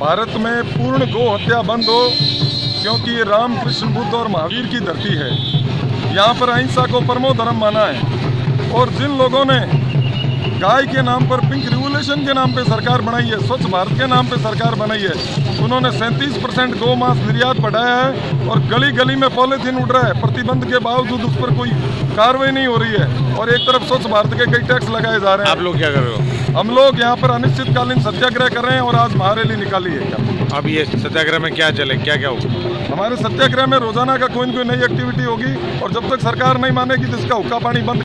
भारत में पूर्ण गो हत्या बंद हो, क्योंकि ये राम कृष्ण बुद्ध और महावीर की धरती है। यहाँ पर अहिंसा को परमो धर्म माना है। और जिन लोगों ने गाय के नाम पर, पिंक रिवोल्यूशन के नाम पे सरकार बनाई है, स्वच्छ भारत के नाम पे सरकार बनाई है, उन्होंने 37% गौ मांस निर्यात बढ़ाया है और गली गली में पॉलीथीन उड़ रहा है। प्रतिबंध के बावजूद उस पर कोई कार्रवाई नहीं हो रही है और एक तरफ स्वच्छ भारत के कई टैक्स लगाए जा रहे हैं। आप लोग क्या कर रहे हो? हम लोग यहाँ पर अनिश्चितकालीन सत्याग्रह कर रहे हैं और आज महारैली निकाली है। अब ये सत्याग्रह में क्या चले, क्या क्या होगा? हमारे सत्याग्रह में रोजाना का कोई न कोई नई एक्टिविटी होगी और जब तक सरकार नहीं मानेगी तो इसका हुक्का पानी बंद